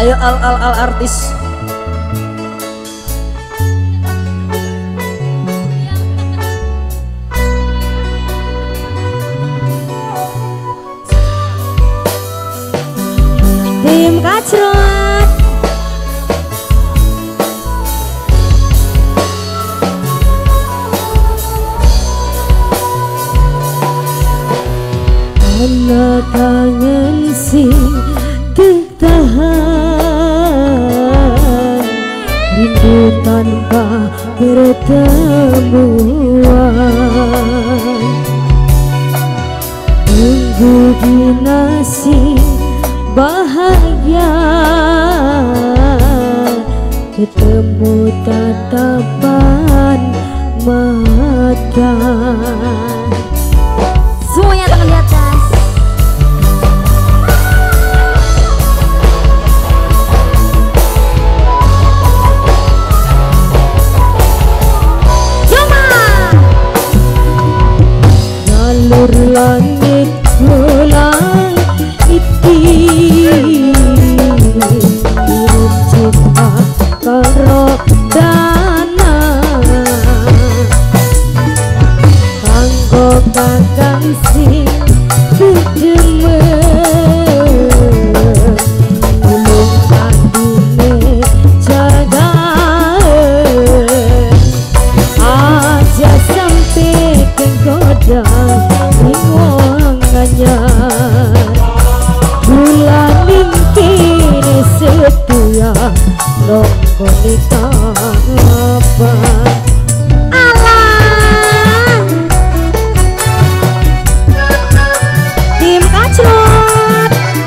Ayo al artis. Tim Kacrot. Ana kangen sing ketahan, rindu tanpa pertemuan, tunggu dinasi bahagia, ketemu tatapan mata. Semuanya tangan di atas. Jalur langit pulang iti cinta karo dana kanggo kakang sing kedemen ulung adune jagaen aja sampai kegoda wong anyar bulan kini setia nongko nikah apa alah tim Kacrot.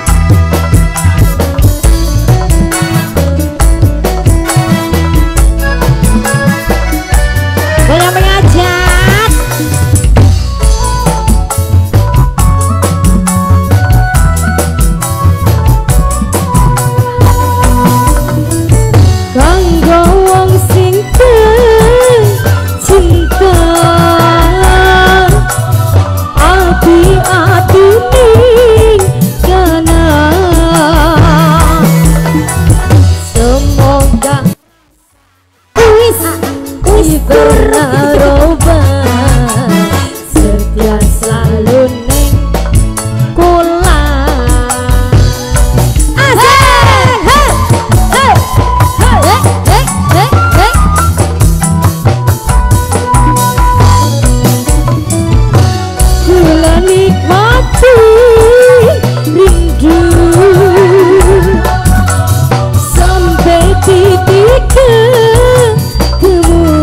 Boleh mengajak kanggo wong sing cinta ati-ati ning kana semoga wis roba setia selalu neng kula. Kula nikmati rindu sampai titik ketemu.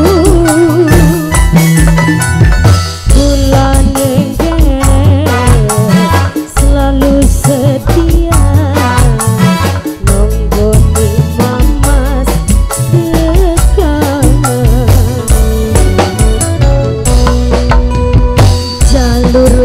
Kula nengge selalu setia nonggoni mamas dekat jalur